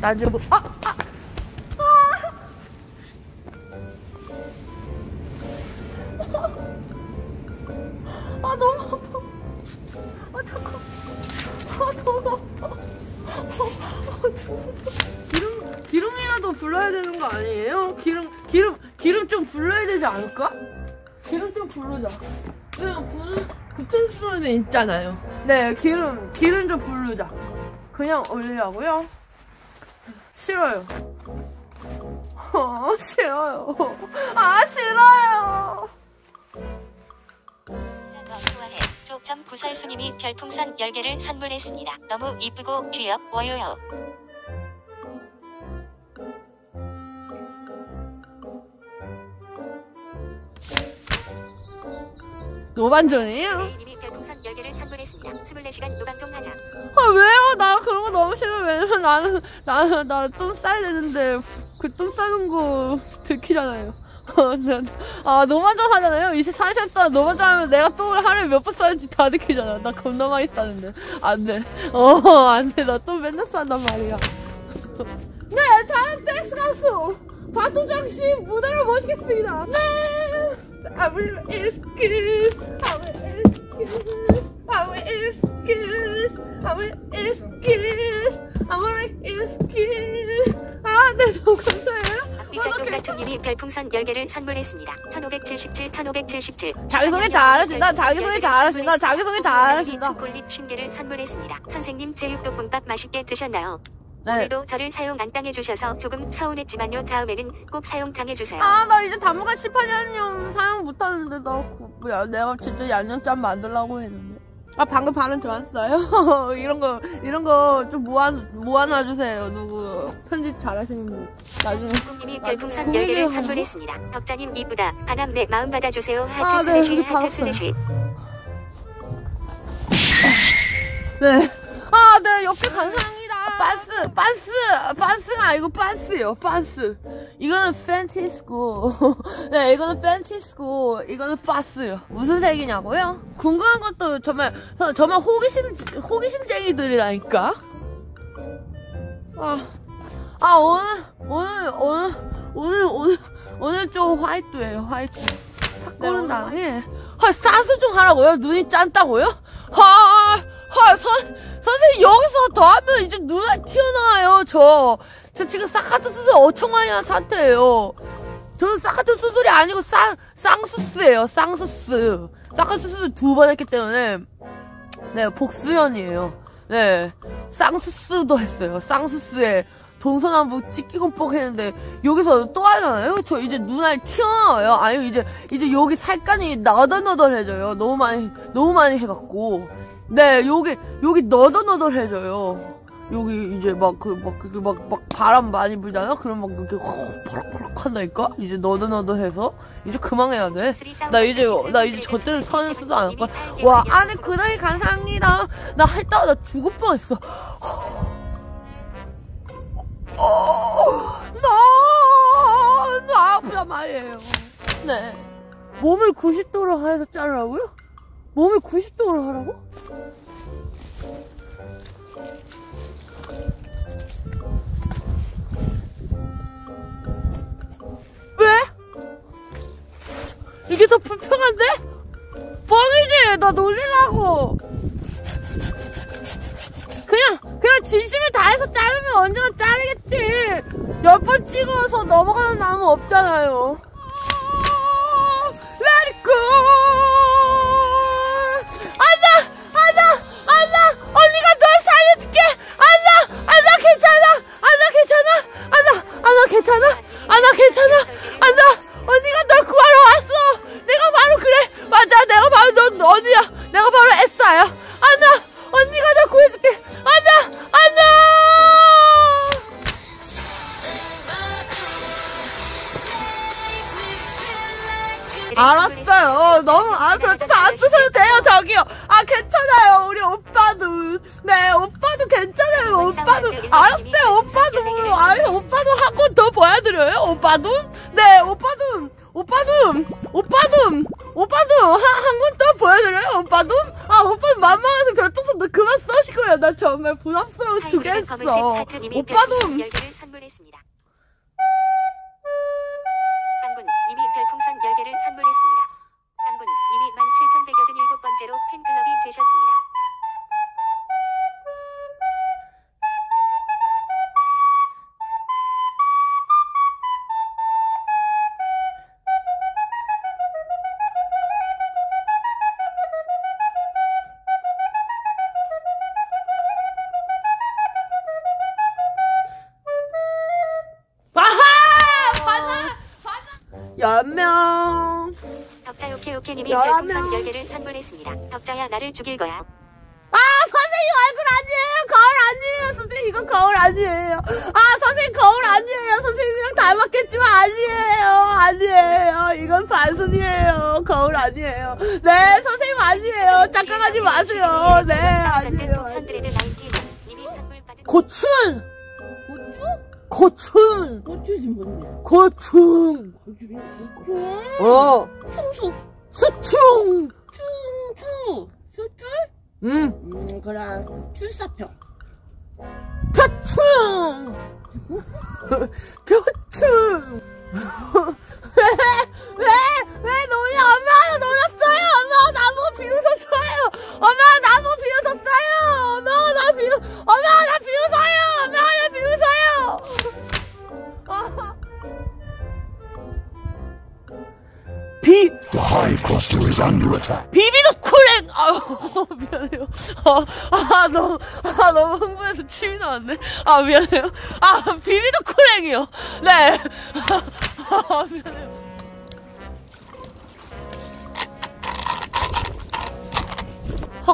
나중에 뭐, 너무 아파. 잠깐. 너무 아파. 기름이라도 불러야 되는 거 아니에요? 기름 좀 불러야 되지 않을까? 기름 좀 부르자. 그냥 붙을 수는 있잖아요. 네, 기름 좀 부르자. 그냥 올리라고요? 싫어요. 싫어요. 싫어요. 쪼점 구설수님이 별풍선 10개를 선물했습니다. 너무 이쁘고 귀엽워요. 노반전이에요? 님이 별풍선 10개를 선물했습니다. 24시간 노방종 하자. 왜요? 나 그런 거 너무 싫어. 왜냐면 나 똥 싸야 되는데 그 똥 싸는 거 들키잖아요. 노반전 하잖아요. 24시간 동안 노반전 하면 내가 똥을 하루에 몇 번 싸는지 다 들키잖아. 나 겁나 많이 싸는데. 안 돼. 안 돼. 나 똥 맨날 싼단 말이야. 네, 다음 댄스 가수 박도장씨 무대를 모시겠습니다. 네. I will excuse, I will excuse, I will excuse, I will excuse, I will excuse. 네, 너무 감사해요. 삐까똥같은님이 별풍선 10개를 선물했습니다. 1577, 1577. 자기소개 잘하신다, 자기소개 잘하신다, 자기소개 잘하신다. 초콜릿 50개를 선물했습니다. 선생님 제육볶음밥 맛있게 드셨나요? 네. 오늘도 저를 사용 안 당해주셔서 조금 서운했지만요. 다음에는 꼭 사용 당해주세요. 나 이제 당분간 18년용 사용 못하는데 내가 진짜 양념짬 만들려고 했는데. 방금 발음 좋았어요? 이런 거 좀 모아놔주세요. 누구 편집 잘하시는 분. 나중에. 님이 별풍선 10개를 선물했습니다. 덕자님 이쁘다. 바람 내 마음 받아주세요. 하트 네, 슬래시 하트 슬래시. 네. 네, 옆에 감사합니다. 빤스가 아니고 빤스요, 빤스. 이거는 팬티스고, 네, 이거는 팬티스고, 이거는 빠스요. 무슨 색이냐고요? 궁금한 것도 정말 호기심쟁이들이라니까? 오늘 좀 화이트예요, 화이트. 탁 고른 다음에, 싸수 좀 하라고요? 눈이 짠다고요? 선생님, 여기서 더 하면 이제 눈알 튀어나와요, 저 지금 쌍꺼풀 수술 엄청 많이 한 상태예요. 저는 쌍꺼풀 수술이 아니고 쌍수스예요, 쌍수스. 쌍꺼풀 수술 2번 했기 때문에, 네, 복수연이에요. 네, 쌍수스도 했어요. 쌍수스에 동서남북 찍기건뻑 했는데, 여기서 또 하잖아요? 저 이제 눈알 튀어나와요. 아니면 이제 여기 살간이 너덜너덜해져요. 너무 많이 해갖고. 네, 여기 너덜너덜해져요. 여기 이제 막 바람 많이 불잖아? 그럼 막 이렇게 버럭버럭 한다니까? 이제 너덜너덜해서 이제 그만해야 돼. 나 이제 저 때는 선을 쓰도 안 할 거야. 와, 안에 근황이 감사합니다. 나 했다가 나 죽을 뻔했어. 너무 아프단 말이에요. 네. 몸을 90도로 해서 자르라고요? 몸을 90도로 하라고? 왜? 이게 더 불편한데? 뻥이지! 나 놀리려고! 그냥 진심을 다해서 자르면 언젠가 자르겠지! 10번 찍어서 넘어가는 나무 없잖아요. Let it go! 언니가 널 살려줄게! 언니가 널 구하러 왔어! 내가 바로 그래! 맞아, 내가 바로 넌 언니야! 내가 바로 에싸야! 언니가 널 구해줄게! 알았어요. 너무 그렇게 안 쓰셔도 돼요. 저기요. 괜찮아요. 우리 오빠도. 네, 오빠도 괜찮아요. 오빠도. 알았어요. 오빠도 한 번 더 보여드려요. 오빠도. 네, 오빠도 오빠도 한 번 더 보여드려요? 오빠도? 아, 오빠도 만만해서 별풍선 너 그만 써시고요. 나 정말 부담스러워 죽겠어. 오빠도. 10개를 선물했습니다. 당군 님이 별풍선 10개를 선물했습니다. 당군 님이 17,187번째로 팬클럽이 되셨습니다. 연명. 덕자 요케요케님이 별풍선 10개를 선물했습니다. 덕자야 나를 죽일 거야. 아, 선생님 얼굴 아니에요. 거울 아니에요. 선생님 이건 거울 아니에요. 아, 선생님 거울 아니에요. 선생님이랑 닮았겠지만 아니에요. 이건 반순이에요. 거울 아니에요. 네, 선생님 아니에요. 착각하지 마세요. 네, 아니에요. 고춘. 고춘. 고추지 뭔데? 고충. 충수. 수충. 수출? 그래. 출사표. 표충. 표충. 왜 놀려? 엄마가 놀았어요. 엄마가 나보고 비웃었어요. 엄마가 나보고 비웃었어요. 엄마가 나 비웃어요. 엄마가 나 비웃어요. The hive cluster is under attack. 비비도 쿨랭! 미안해요. 너무 흥분해서 침이 나왔네. 미안해요. 비비도 쿨랭이요. 네. 미안해요. 헉.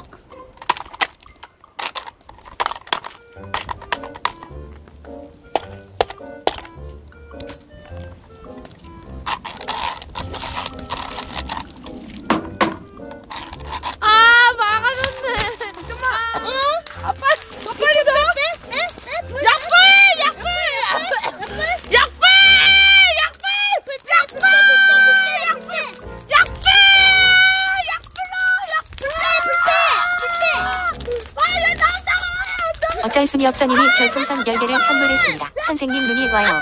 어쩔 수니 없어님이 별풍선 10개를 선물했습니다. 선생님 눈이 와요.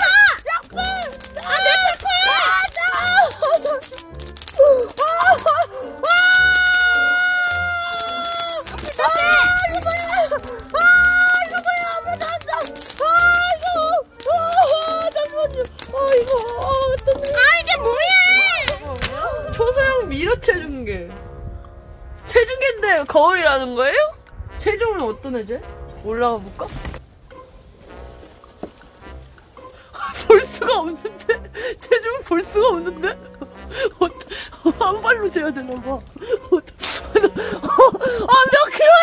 초소형 미러 체중계. 체중계인데 거울이라는 거예요? 체중은 어떤 애지? 올라가 볼까? 볼 수가 없는데? 체중을 볼 수가 없는데? 한 발로 재야 되나봐. 몇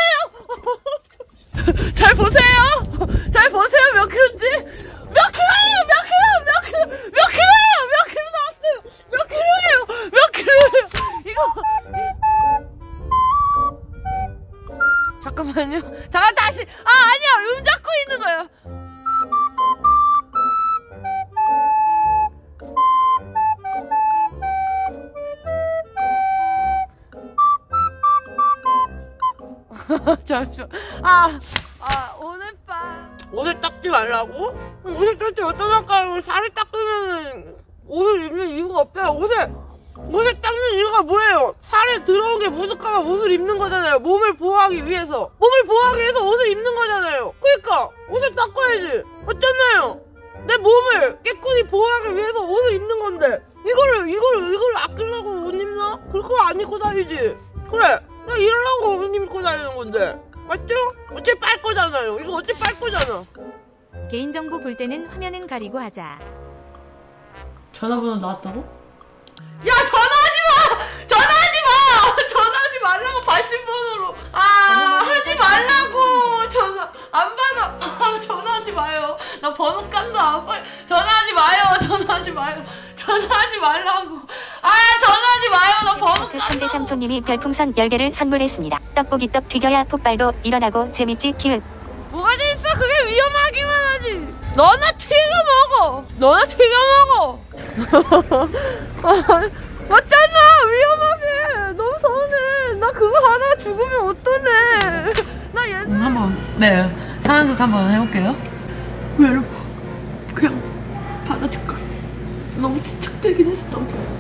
킬로예요? 잘 보세요! 잘 보세요, 몇 킬로인지? 몇 킬로예요? 몇 킬로 나왔어요? 몇 킬로예요? 이거. 잠깐만요. 잠깐 다시. 아니야. 잡고 있는 거예요. 잠시만. 옷을 닦지 말라고? 옷을 닦지 어떠할까요? 살을 닦으면 옷을 입는 이유가 없어요. 옷을 닦는 이유가 뭐예요? 살에 들어온 게 묻을까봐 옷을 입는 거잖아요. 몸을 보호하기 위해서. 옷을 입는 거잖아요. 그러니까 옷을 닦아야지. 어쩌나요? 내 몸을 깨끗이 보호하기 위해서 옷을 입는 건데 이거를 아끼려고 옷 입나? 그거 안 입고 다니지. 그래. 나 이러려고 옷 입고 다니는 건데. 맞죠? 어차피 빨 거잖아요. 이거 어차피 빨 거잖아. 개인정보 볼 때는 화면은 가리고 하자. 전화번호 나왔다고? 야, 전화하지 말라고 발신번호로. 하지 말라고. 전화 안 받아. 전화하지 마요. 나 번호 깐다. 빨리 전화하지 마요. 전화하지 말라고. 전화하지 마요. 나 번호 깐다. 천재 삼촌님이 별풍선 10개를 선물했습니다. 떡볶이 떡 튀겨야 폭발도 일어나고 재밌지 키읔. 뭐가 재밌어? 그게 위험하기만 하지. 너나 튀겨 먹어. 맞잖아. 위험하게. 너무 서운해. 나 그거 하나 죽으면 어떠네. 나 얘는 한번 상황극 한번 해볼게요. 외로워. 그냥 받아줄까. 너무 집착되긴 했어.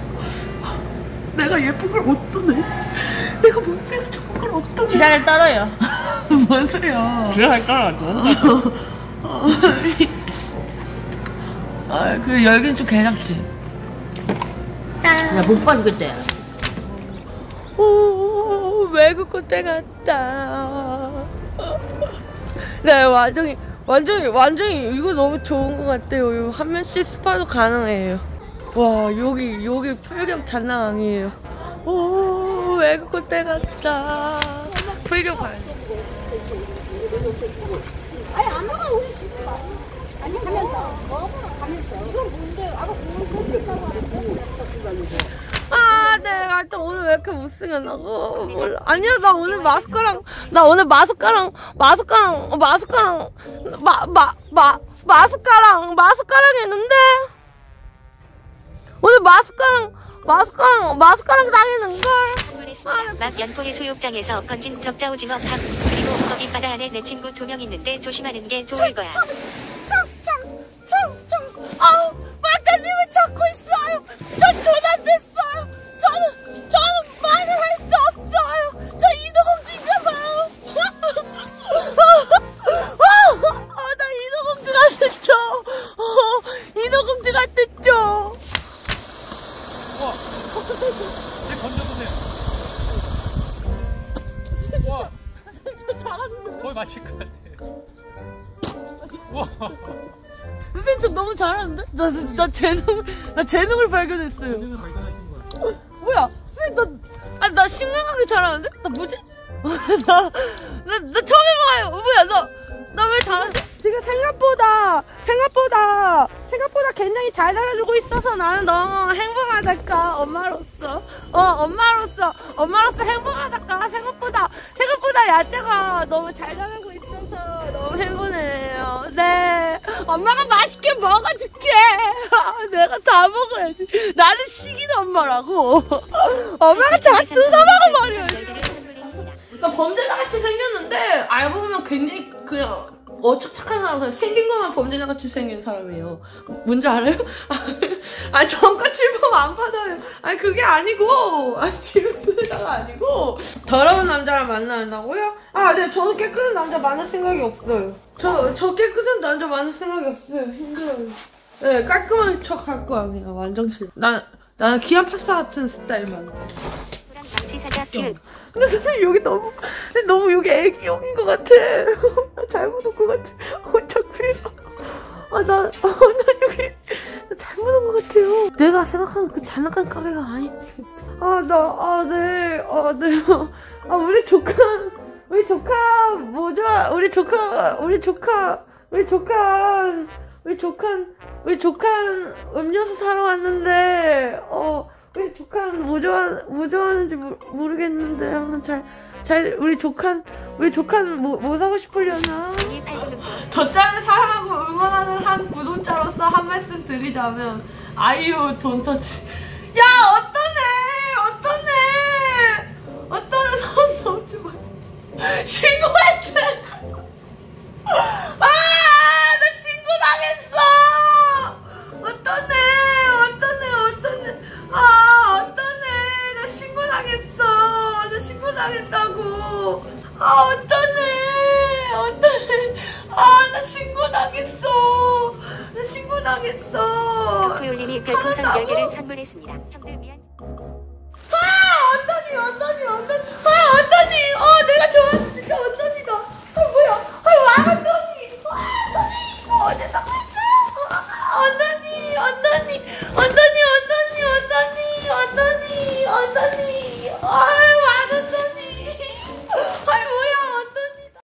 내가 예쁜 걸 어떠네. 내가 뭔데를 좋은 걸 어떠네. 지랄을 떨어요. 뭔 소리야. 지랄을 떨어. 그래 열기는 좀 개잡지. 야, 못 봐주겠대. 오, 외국 콘테 같다. 네, 완전히 이거 너무 좋은 것 같아요. 이거 한 면씩 스파도 가능해요. 와, 여기 풀겸 장난 아니에요. 오, 외국 콘테 같다. 풀겸 가야 돼. 아니, 아마가 우리 집에 와. 아니, 가면서. 가면서. 이건 뭔데? 아까 공부 내가 또 오늘 왜 이렇게 못생겼나고? 몰라. 아니야, 나 오늘 마스카랑 했는데? 오늘 마스카랑 당했는걸? 막 연포해 수욕장에서 건진 덕자 오징어 밥 그리고 거기 바다 안에 내 친구 2명 있는데 조심하는 게 좋을 거야. 아우, 막자님을 찾고 있어요. 전 전환됐어요. 저는 말을 할 수 없어요. 저 인어공주인가봐요. 나 인어공주가 됐죠. 인어공주가 됐죠. 와, 내 건져보세요. 와, 진짜 잘하는데. 거의 맞힐 것 같아. 와, 선생님 저 너무 잘하는데? 나 재능을 발견했어요. 재능을 발견하신 거야. 뭐야? 선생님 나 심각하게 잘하는데? 나 뭐지? 나 처음 해봐요. 뭐야 나 왜 잘하지? 지금 생각보다 굉장히 잘 잘해주고 있어서 나는 너무 행복하달까. 엄마로서 행복하달까. 생각보다 야채가 너무 잘 자라고 있어서 너무 행복해요. 네, 엄마가 맛있게 먹어줄게. 내가 다 먹어야지. 나는 식이는 엄마라고. 엄마가 다 뜯어먹어 버려야지. 나 범죄자같이 생겼는데 알고 보면 굉장히 그냥 착한 사람. 그냥 생긴 것만 범죄자같이 생긴 사람이에요. 뭔지 알아요? 정가 칠범 안 받아요. 그게 아니고 지금 쓰다가 아니고 더러운 남자를 만나려고요? 네, 저는 깨끗한 남자 만날 생각이 없어요. 저 깨끗한 남자 만날 생각이 없어요. 힘들어요. 네, 깔끔한 척 할 거 아니에요. 완전 싫어. 나는 기안 파사 같은 스타일만. 시사자 큐. 근데 선생님 여기 너무 여기 애기용인 것 같아. 나 잘못 온 것 같아. 어차피 나 여기 나 잘못 온 것 같아요. 내가 생각하는 그 장난감 가게가 아닌데. 우리 조카 음료수 사러 왔는데 우리 조카 뭐 좋아하는지 모르겠는데 한번 우리 조카 뭐 사고 싶으려나? 덧자를 사랑하고 응원하는 한 구독자로서 한 말씀 드리자면 아이유 돈터치. 야 어떠네 손 넘지 마. 신고했대. 나 신고당했어. 어떠네. 나 신고당했다고. 나 신고당했어. 덕후율님이 별풍선 10개를 선물했습니다. 형들 미안. 언더니. 내가 좋아하는 진짜